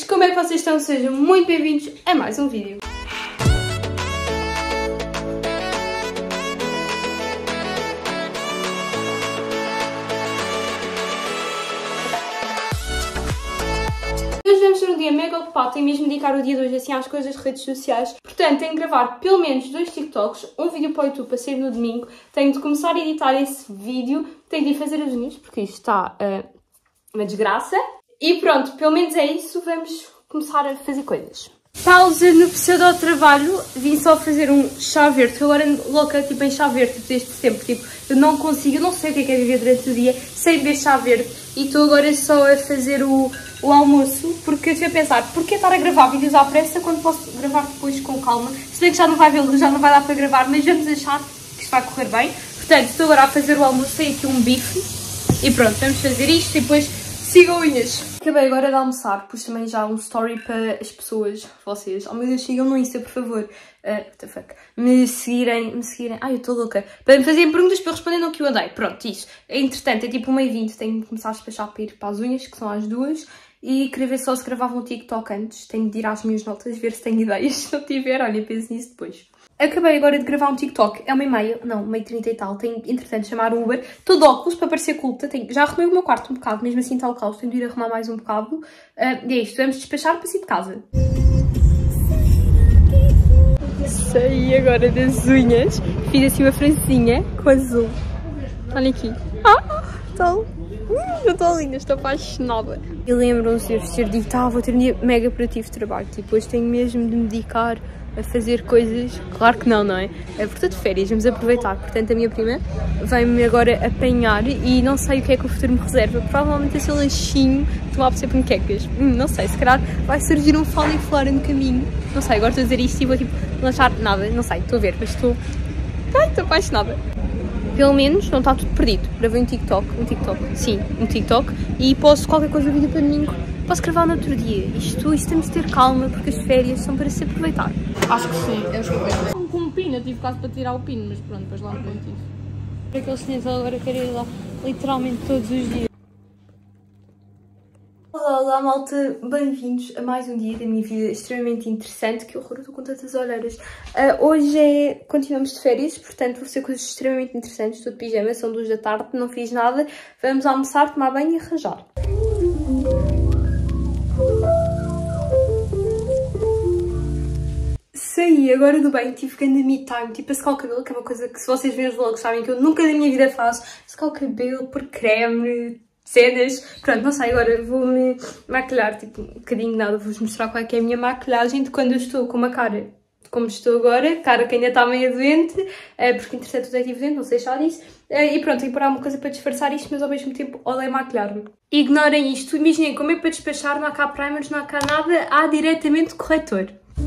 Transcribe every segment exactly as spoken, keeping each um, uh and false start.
como é que vocês estão? Sejam muito bem-vindos a mais um vídeo. Hoje vamos ter um dia mega ocupado, tenho mesmo de dedicar o dia de hoje assim às coisas das redes sociais. Portanto, tenho de gravar pelo menos dois TikToks, um vídeo para o YouTube para sair no domingo. Tenho de começar a editar esse vídeo, tenho de ir fazer as unhas, porque isto está uh, uma desgraça. E pronto, pelo menos é isso, vamos começar a fazer coisas. Pausa no pseudo-trabalho, vim só fazer um chá verde, que eu agora ando louca tipo, em chá verde tipo, desde sempre. Tipo, eu não consigo, eu não sei o que é, que é viver durante o dia sem beber chá verde. E estou agora só a fazer o, o almoço, porque eu estive a pensar, porquê estar a gravar vídeos à pressa quando posso gravar depois com calma? Se bem que já não vai ver, já não vai dar para gravar, mas vamos achar que isto vai correr bem. Portanto, estou agora a fazer o almoço, tem aqui um bife. E pronto, vamos fazer isto e depois sigam unhas. Acabei agora de almoçar, pus também já um story para as pessoas, vocês. Oh meu Deus, sigam no Insta, por favor. Uh, what the fuck? Me seguirem, me seguirem. Ai, eu estou louca. Para me fazerem perguntas para eu responder no que eu andei. Pronto, isso. Entretanto, é tipo uma e vinte, tenho de começar a despachar para ir para as unhas, que são às duas. E queria ver só se gravava um TikTok antes. Tenho de ir às minhas notas, ver se tenho ideias. Se não tiver, olha, penso nisso depois. Acabei agora de gravar um TikTok, é uma e meia, não, uma e trinta e tal, tenho, entretanto, de chamar o Uber. Estou de óculos para parecer culta, tenho, já arrumei o meu quarto um bocado, mesmo assim está o caos, tenho de ir arrumar mais um bocado. Uh, e é isto, vamos despachar para sair de casa. Saí agora das unhas, fiz assim uma francinha com azul. Olhem aqui. Ah, estou... Eu estou linda, estou apaixonada. E lembram-se de eu vestir de tá, vou ter um dia mega produtivo de trabalho, tipo, hoje tenho mesmo de me dedicar a fazer coisas, claro que não, não é? É por de férias, vamos aproveitar. Portanto, a minha prima vai-me agora apanhar e não sei o que é que o futuro me reserva. Provavelmente esse lanchinho de tomar para ser panquecas. Hum, não sei, se calhar vai surgir um fauliflora no caminho. Não sei, agora estou a dizer isto e vou tipo lanchar nada, não sei, estou a ver, mas estou... Ai, estou apaixonada. Pelo menos não está tudo perdido. Gravei um TikTok, um TikTok, sim, um TikTok e posso qualquer coisa vídeo para domingo. Posso gravar no outro dia. Isto, isto temos de ter calma porque as férias são para se aproveitar. Acho que sim, eu acho que é. Com um pino, eu tive quase para tirar o pino, mas pronto, depois lá não tive. Aquele senhor agora quer ir lá literalmente todos os dias. Olá, olá malta, bem-vindos a mais um dia da minha vida extremamente interessante. Que horror, eu estou com tantas olheiras. Uh, hoje é, continuamos de férias, portanto vou fazer coisas extremamente interessantes. Estou de pijama, são duas da tarde, não fiz nada. Vamos almoçar, tomar banho e arranjar. Saí agora do banho, tive grande me time, tipo a secar o cabelo, que é uma coisa que se vocês verem os vlogs sabem que eu nunca na minha vida faço. Secar o cabelo por creme, cenas, pronto, não sei, agora vou-me maquilhar, tipo um bocadinho de nada, vou-vos mostrar qual é que é a minha maquilhagem de quando eu estou com uma cara como estou agora, cara que ainda está meio doente, porque entretanto eu estive doente, não sei achar disso, e pronto, tenho que parar uma coisa para disfarçar isto, mas ao mesmo tempo odeio maquilhar-me. Ignorem isto, imaginem como é para despachar, não há cá primers, não há cá nada, há diretamente corretor.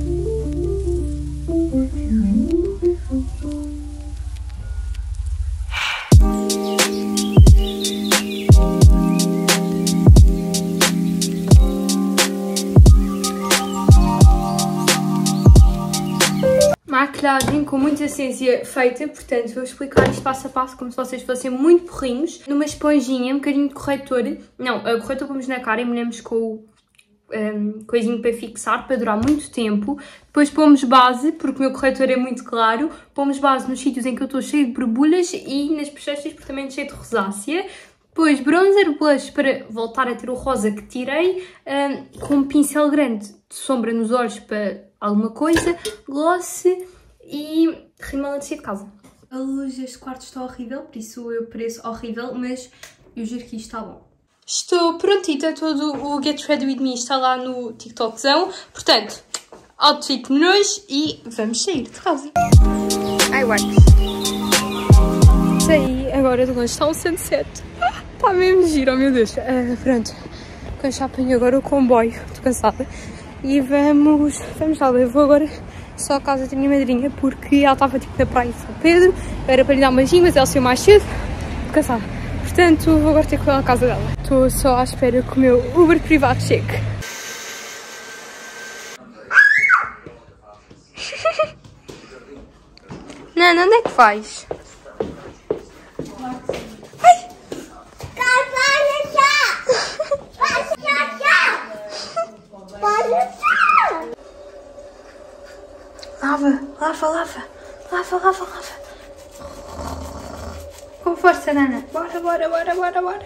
Maquilhagem com muita essência feita, portanto vou explicar isto passo a passo como se vocês fossem muito porrinhos. Numa esponjinha, um bocadinho de corretor, não, o corretor pomos na cara e molhamos com o um, coisinho para fixar, para durar muito tempo. Depois pomos base, porque o meu corretor é muito claro, pomos base nos sítios em que eu estou cheio de borbulhas e nas bochechas porque também cheio de rosácea. Depois bronzer, blush para voltar a ter o rosa que tirei, um, com um pincel grande de sombra nos olhos para alguma coisa, gloss e rímel antes de sair de casa. A luz deste quarto está horrível, por isso eu pareço horrível, mas eu juro que isto está bom. Estou prontita, todo o Get Ready With Me está lá no TikTokzão, portanto, outfit nojo e vamos sair de casa. Ai, uai. Saí, agora de longe está um sunset. Está mesmo giro, oh meu Deus. Uh, pronto, já apanho agora o comboio, estou cansada. E vamos, vamos lá, eu vou agora só à casa da minha madrinha, porque ela estava tipo na praia de São Pedro, era para lhe dar um beijinho, mas ela saiu mais cedo, estou cansada. Portanto, vou agora ter que ir à casa dela. Estou só à espera que o meu Uber privado chegue. Nana, onde é que vais? Ai! lava, lava. Lava, lava, lava. Com força, Nana. Bora, bora, bora, bora, bora.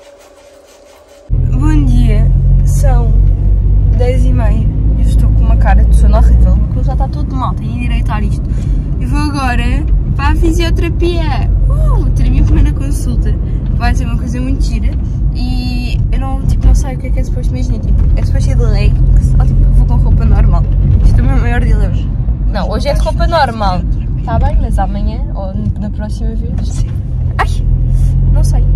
Bom dia. São dez e meia. Eu estou com uma cara de sono horrível. O meu corpo já está todo mal. Tenho de endireitar isto. Eu vou agora para a fisioterapia. Uh, ter a minha primeira consulta. Vai ser uma coisa muito gira. E eu não, tipo, não sei o que é que é suposto. Imagina, tipo, é suposto ir de leggings ou tipo, vou com roupa normal. Isto é o meu maior dilema. Não, hoje é de roupa normal. Está bem, mas amanhã ou na próxima vez. Sim. Ai, não sei.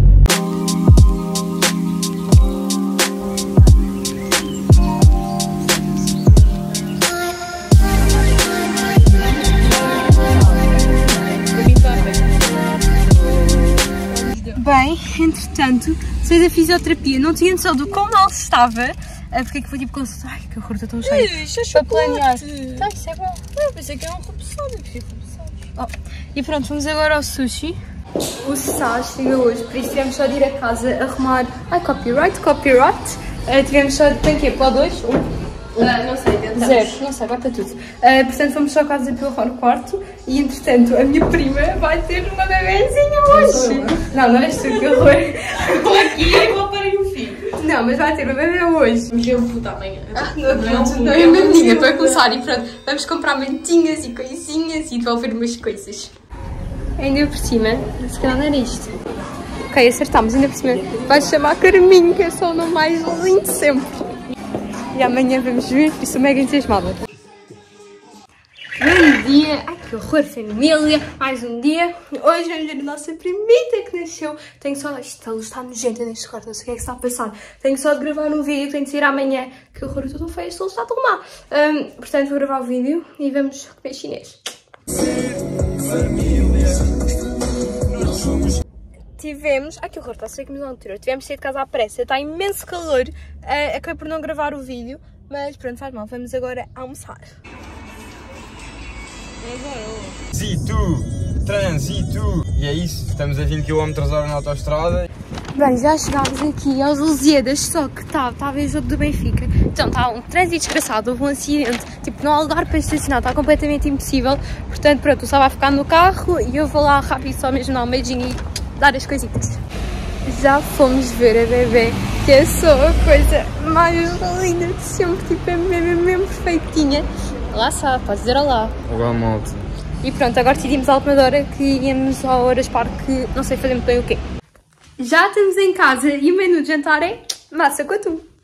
Bem, entretanto, saí da fisioterapia, não tinha noção do quão mal estava, porque é que foi tipo consultar. Ai, que horror, estou tão cheia. Isso é para planear. Tá, isso é bom. Eu pensei que era um repousado, eu prefiro repousado. Oh. E pronto, vamos agora ao sushi. O Sás chegou hoje, por isso tivemos só de ir a casa arrumar. Ai, copyright, copyright. Uh, tivemos só de. Tem o quê? Para dois? Um? Uh, não sei, tentamos. Zero, não sei, vai para tudo. Uh, portanto, fomos só a casa para arrumar o quarto e, entretanto, a minha prima vai ter uma bebezinha hoje. Não, não és tu, que horror. Estou aqui e vou para o filho. Não, mas vai ter uma bebê hoje. Mas eu puta amanhã. Ah, não, não, não, não é mantinha, estou a começar e pronto. Vamos comprar mantinhas e coisinhas e devolver umas coisas. Ainda por cima, se calhar não era isto. Ok, acertámos, ainda por cima. Vai chamar Carminho, que é só o nome mais lindo de sempre. E amanhã vamos ver, e sou mega entusiasmada. Bom dia! Ai, que horror, família! Mais um dia. Hoje vamos ver a nossa primita que nasceu. Tenho só... Isto, a luz está nojenta neste quarto, não sei o que é que está a passar. Tenho só de gravar um vídeo, tenho de sair amanhã. Que horror, eu estou tão feia, esta luz está tão má. Um, portanto, vou gravar o vídeo e vamos comer chinês. Tivemos... Ai, que horror, está a ser que me dá um tiro. Tivemos de sair de casa à pressa, está imenso calor. Uh, acabei por não gravar o vídeo, mas pronto, faz mal. Vamos agora almoçar. Trânsito, trânsito. E é isso, estamos a vinte quilómetros hora na autoestrada. Bem, já chegámos aqui aos Lusíadas, só que está tá a ver o jogo do Benfica. Então está um trânsito desgraçado, houve um acidente, tipo não há lugar para estacionar, está completamente impossível. Portanto, pronto, o Sá vai ficar no carro e eu vou lá rápido só mesmo dar um beijinho e dar as coisitas. Já fomos ver a bebê, que é só a coisa mais linda de sempre, tipo é mesmo, mesmo perfeitinha. Olá Sá, podes dizer olá. Olá, malta. E pronto, agora decidimos à última hora que íamos ao Horas Parque, não sei fazer muito bem o quê. Já estamos em casa e o menu de jantar é massa com atum.